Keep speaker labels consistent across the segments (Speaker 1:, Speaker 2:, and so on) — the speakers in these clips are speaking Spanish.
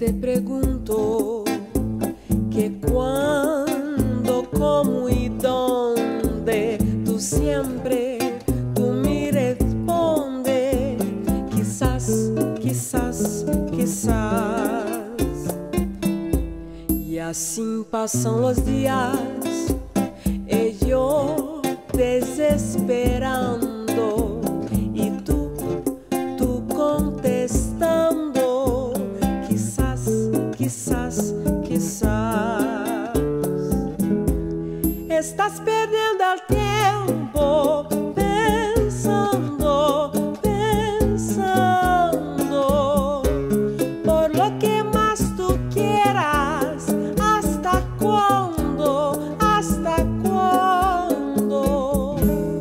Speaker 1: te pregunto que cuándo, cómo y dónde, tú siempre, tú me respondes, quizás, quizás, quizás. Y así pasan los días y yo desesperando y tú contestando, quizás, quizás, quizás. Estás perdiendo el tiempo pensando, pensando por lo que más tú quieras. ¿Hasta cuándo? ¿Hasta cuándo?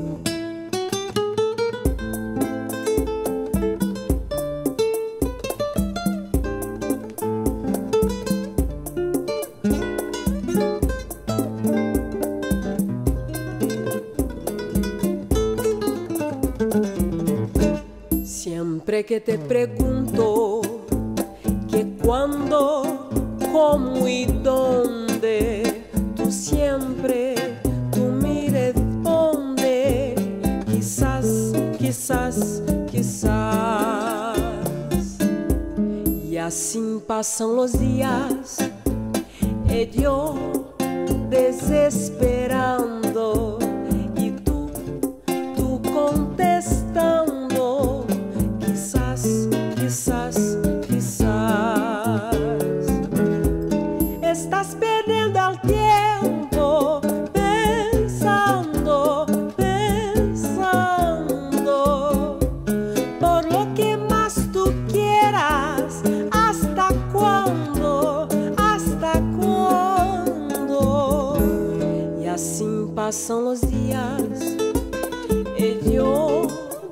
Speaker 1: Siempre que te pregunto que cuándo, cómo y dónde, tú siempre, tú me respondes, quizás, quizás, quizás. Y así pasan los días y yo desesperando y tú contestando, quizás, quizás, quizás. Estás perdiendo el tiempo pensando, pensando por lo que más tú quieras. ¿Hasta cuándo? ¿Hasta cuándo? Y así pasan los días y yo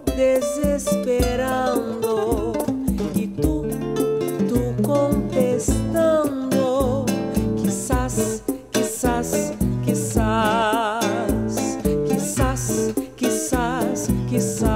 Speaker 1: desesperando y tú contestando, quizás, quizás, quizás, quizás, quizás, quizás.